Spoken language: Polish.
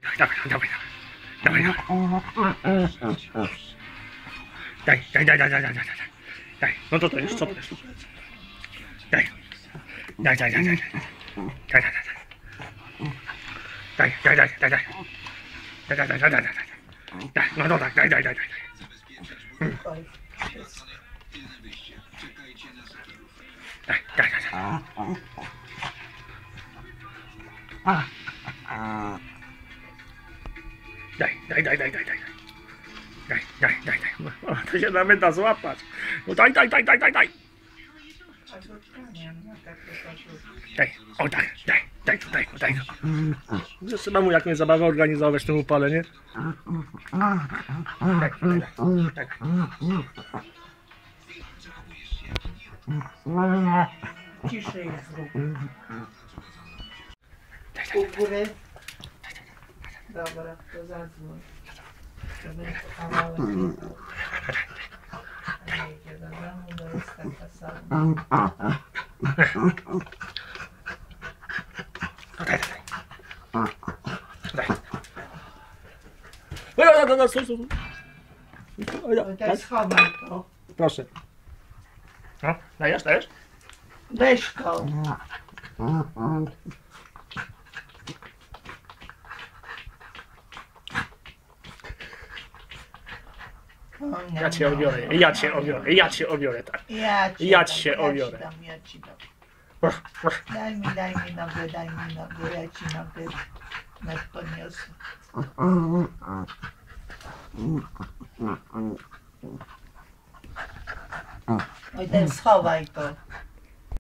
Dawaj, dawaj, dawaj, dawaj. Daj. Daj, no to jest, co to jest? Daj. Daj. Daj. No tak, daj. Daj. O, to się nawet da złapać. No daj. Daj. O tak, daj. Trzeba mu jakąś zabawę organizować w tym upale, nie? Daj. Ciszej zrób. U góry. Dobra, to zadzwoń. To będzie kawałek. Idzie do domu, bo jest taka sama. Daj. Stój. To schowaj to. Proszę. No, dajesz? Weź go. Ja cię obiorę, tak. Ja cię obiorę. Ja ci dam. Daj mi nogę, ja ci nogę podniosę. Oj, ten schowaj to.